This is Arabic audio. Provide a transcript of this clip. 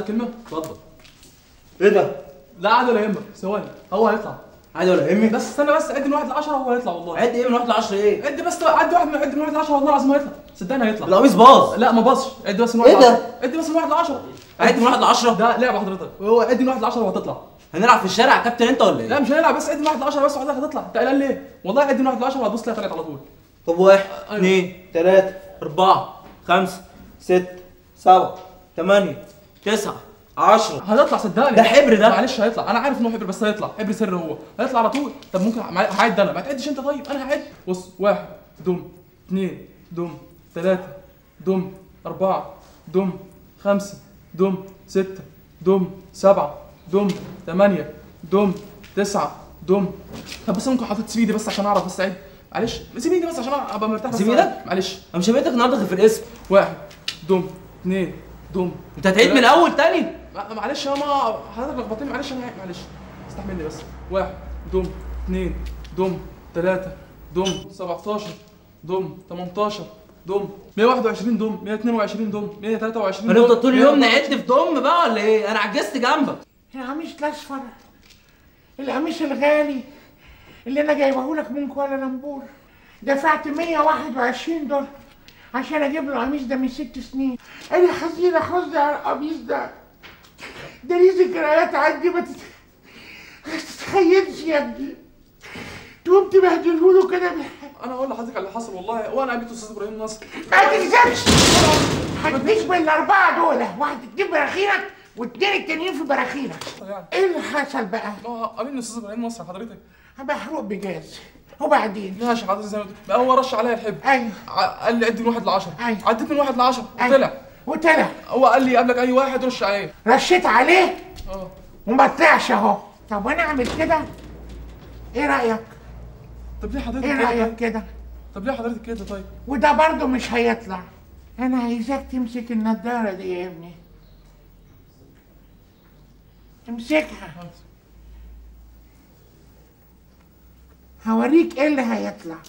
كلمه؟ اتفضل. ايه ده؟ لا عادي ولا يهمك، ثواني هو هيطلع. عادي ولا يهمك؟ بس استنى بس، عد من 1 ل 10 وهو هيطلع والله. عد ايه من 1 ل 10 ايه؟ عد بس، عد من 1 ل 10 والله العظيم هيطلع، صدقني هيطلع. القميص باظ. لا ما باظش، عد بس من 1 ل 10. ايه ده؟ عد بس من 1 ل 10. عد من 1 ل 10؟ ده لعبه حضرتك، هو عد من 1 ل 10 وهتطلع. هنلعب في الشارع يا كابتن انت ولا ايه؟ لا مش هنلعب، بس عد من 1 ل 10 بس وحضرتك هتطلع. انت قلقان ليه؟ والله عد من 1 ل 10 وهتبص تلاقي طلعت على طول. طب 1 أيوة. 2 3 4 5 6 7 8 9 10. هتطلع صدقني. ده حبر ده. معلش هيطلع، انا عارف انه حبر بس هيطلع، حبر سر هو هيطلع على طول. طب ممكن هعد انا، ما تعدش انت طيب، انا هعد. بص 1 دم 2 دم 3 دم 4 دم 5 دم 6 دم 7 دم 8 دم 9 دم. طب بس ممكن حضرتك تسيب ايدي بس عشان اعرف بس اعد. معلش سيب ايدي بس عشان ابقى مرتاح. سيب ايدك؟ معلش انا مش هبيتك النهارده غير في الاسم. 1 دم 2 دم. انت هتعيد من الاول تاني؟ معلش يا ماما حضرتك لخبطتني، معلش انا معلش استحملني بس. 1 دم 2 دم 3 دم 17 دم 18 دم 121 دم 122 دم 123 دم. هنفضل طول اليوم نعد في دم بقى ولا ايه؟ انا عجزت جنبك. القميص الاصفر، القميص الغالي اللي انا جايبهولك من كوالالمبور، دفعت 121 دولار عشان اجيب له القميص ده من 6 سنين. انا حزينه حزن على القميص ده ليه ذكريات عندي ما تتخيلش يا ابني. تقوم تبهدلهوله كده انا هقول لحضرتك على اللي حصل والله، وانا قابلت استاذ ابراهيم نصر. ما تكذبش. هتديك من الاربعه دول، واحد تجيب براخيرك والتاني التانيين في براخيرك. ايه اللي حصل بقى؟ قابلني استاذ ابراهيم نصر حضرتك. محروق بجاز. وبعدين؟ ماشي حضرتك زي ما قلت، هو رش عليا الحب. ايوه. قال لي عد من 1 ل 10. ايوه. عديت من 1 ل 10 وطلع. هو قال لي قبلك اي واحد رش عليه. رشيت عليه اه وما طلعش اهو. طب وانا اعمل كده؟ ايه رايك؟ طب ليه حضرتك ايه كده؟ رايك كده؟ طب ليه حضرتك كده طيب؟ وده برضه مش هيطلع. انا عايزاك تمسك النضاره دي يا ابني. امسكها. هوريك ايه اللي هيطلع.